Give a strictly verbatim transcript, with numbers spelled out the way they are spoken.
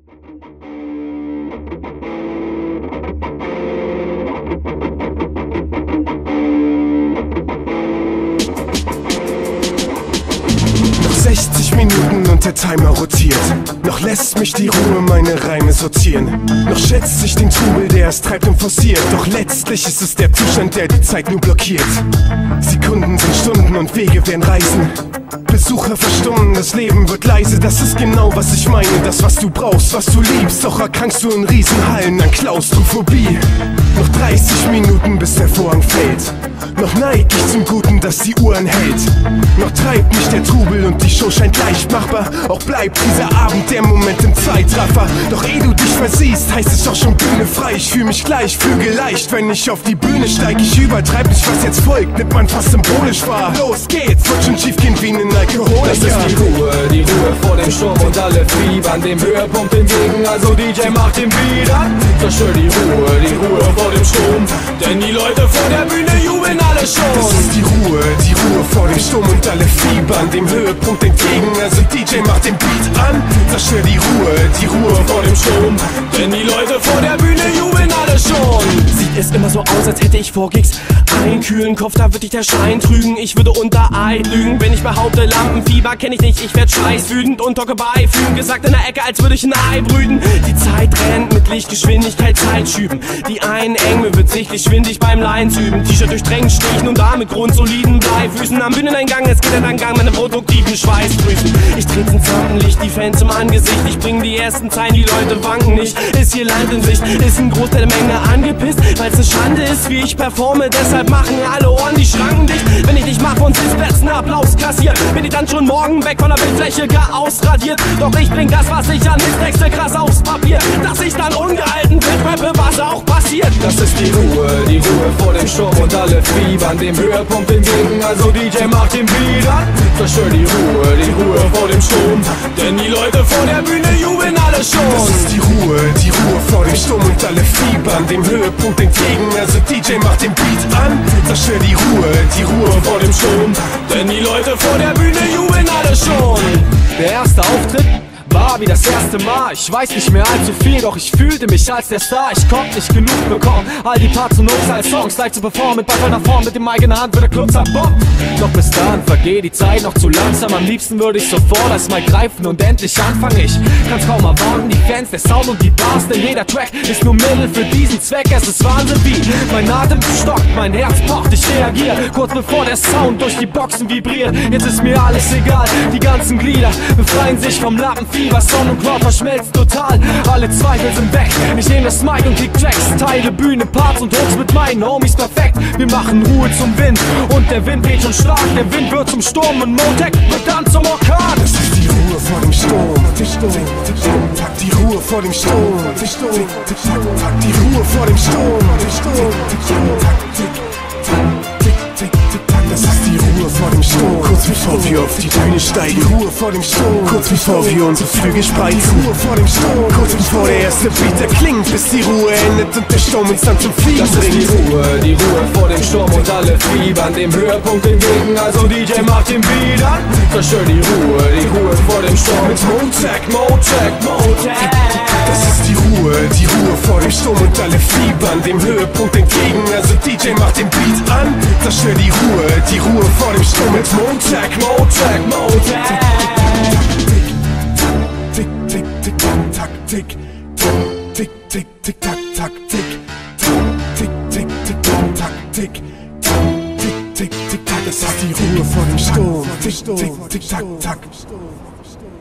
sechzig Minuten und der Timer rotiert. Noch lässt mich die Ruhe meine Reime sortieren. Noch schätze ich den Trubel, der es treibt und forciert. Doch letztlich ist es der Zustand, der die Zeit nur blockiert. Sekunden sind Stunden und Wege werden Reisen. Besucher verstummen, das Leben wird leise. Das ist genau was ich meine, das was du brauchst, was du liebst. Doch erkrankst du in Riesenhallen an Klaustrophobie. Noch dreißig Minuten bis der Vorhang fällt. Noch neig ich zum Guten, dass die Uhr anhält. Noch treibt mich der Trubel und die Show scheint leicht machbar. Auch bleibt dieser Abend der Moment im Zeitraffer. Doch ehe du dich versiehst, heißt es doch schon Bühne frei. Ich fühl mich gleich, füge leicht, wenn ich auf die Bühne steig. Ich übertreib nicht, was jetzt folgt, nimmt man fast symbolisch wahr. Los geht's, wird schon schief gehen wie ein Alkoholiker. Das ist die Ruhe, die Ruhe vor dem Sturm und alle fiebern dem Höhepunkt entgegen. Also D J macht den Beat an. Zerstör die Ruhe, die Ruhe vor dem Sturm, denn die Leute vor der Bühne jubeln alle schon. Das ist die Ruhe, die Ruhe vor dem Sturm und alle fiebern dem Höhepunkt entgegen. Also D J macht den Beat an. Zerstör die Ruhe, die Ruhe vor dem Sturm, denn die Leute vor der Bühne jubeln alle schon. Sieht es immer so aus, als hätte ich vor Gigs einen kühlen Kopf, da wird dich der Schein trügen. Ich würde unter Eid lügen, wenn ich behaupte, Lampenfieber kenn ich nicht. Ich werd scheißwütend und hocke beifügen, gesagt in der Ecke, als würde ich ein Ei brüten. Die Zeit rennt mit Lichtgeschwindigkeit, Zeit schüben. Die einen eng, mir wird sichtlich schwindig beim Lines üben. T-Shirt durchdrängt, steh ich nun da mit grundsoliden Bleifüßen. Am Bühneneingang, es geht in den Gang, meine produktiven Schweißdrüsen. Ich trete ins Rampenlicht, die Fans im Angesicht. Ich bring die ersten Zeilen, die Leute wanken nicht. Ist hier Land in Sicht, ist ein Großteil der Menge angepisst, weil's ne Schande ist, wie ich performe. Deshalb machen alle Ohren die Schranken dicht. Wenn ich nicht mach von Sitzplätzen Applaus kassiert, bin ich dann schon morgen weg von der Bildfläche, gar ausradiert. Doch ich bring das, was ich an Texte krass aufs Papier, dass ich dann ungehalten rappe, was auch passiert. Das ist die Ruhe, die Ruhe vor dem Sturm und alle fiebern dem Höhepunkt entgegen. Also D J macht den Beat an. Zerstör die Ruhe, die Ruhe vor dem Sturm, denn die Leute vor der Bühne jubeln alle schon. Das ist die Ruhe, die Ruhe vor dem Sturm und alle fiebern dem Höhepunkt entgegen. Also D J macht den Beat an. Zerstör die Ruhe, die Ruhe vor dem Sturm, denn die Leute vor der Bühne jubeln alle schon. Der erste Auftritt war wie das erste Mal. Ich weiß nicht mehr allzu viel, doch ich fühlte mich als der Star. Ich konnte nicht genug bekommen, all die Parts und Notes als Songs live zu performen. Mit Ball nach vorn, mit dem eigenen Hand wird der Club zerbombt. Doch bis dahin vergeht die Zeit noch zu langsam. Am liebsten würde ich sofort das Mal greifen und endlich anfangen. Ich kann's kaum erwarten, die Fans, der Sound und die Bars, denn jeder Track ist nur Mittel für diesen Zweck. Es ist Wahnsinn, wie mein Atem stockt, mein Herz pocht, ich reagiere kurz bevor der Sound durch die Boxen vibriert. Jetzt ist mir alles egal, die ganzen Glieder befreien sich vom Lappenfieber. Sonne und Crowd verschmelzt total, alle Zweifel sind weg. Ich nehme das Mic und kick Tracks, teile Bühne, Parts und Hooks mit meinen Homies perfekt. Wir machen Ruhe zum Wind und der Wind weht schon stark. Der Wind wird zum Sturm und Motec wird dann zum Orkan. Das ist die Ruhe vor dem Sturm. Tag die Ruhe vor dem Sturm. Tag die Ruhe vor dem Sturm. Das ist die Ruhe vor dem Sturm. Kurz bevor wir auf die Bühne steigen. Die Ruhe vor dem Sturm. Kurz bevor wir unsere Flügel spreizen. Die Ruhe vor dem Sturm. Kurz bevor der erste Beat erklingt, bis die Ruhe endet und der Sturm uns dann zum Fliegen bringt. Das ist die Ruhe, die Ruhe vor dem Sturm und alle fiebern dem Höhepunkt entgegen. Also D J macht den Beat an. Zerstör die Ruhe, die Ruhe vor dem Sturm. Mit Motec, Motec, Motec. Das ist die Ruhe, die Ruhe vor dem Sturm und alle fiebern dem Höhepunkt entgegen. Also D J macht den Beat an. Zerstör die Ruhe, die Ruhe vor dem Sturm mit Motec, Motec, Motec. Tick, tick, tick, tack, tick, tick, tick, tick, tack, tack, tick, tick, tick, tick, tack, tick, tick, tick, tick, tack. Das ist die Ruhe vor dem Sturm. Tick, tick, tick, tack, tack.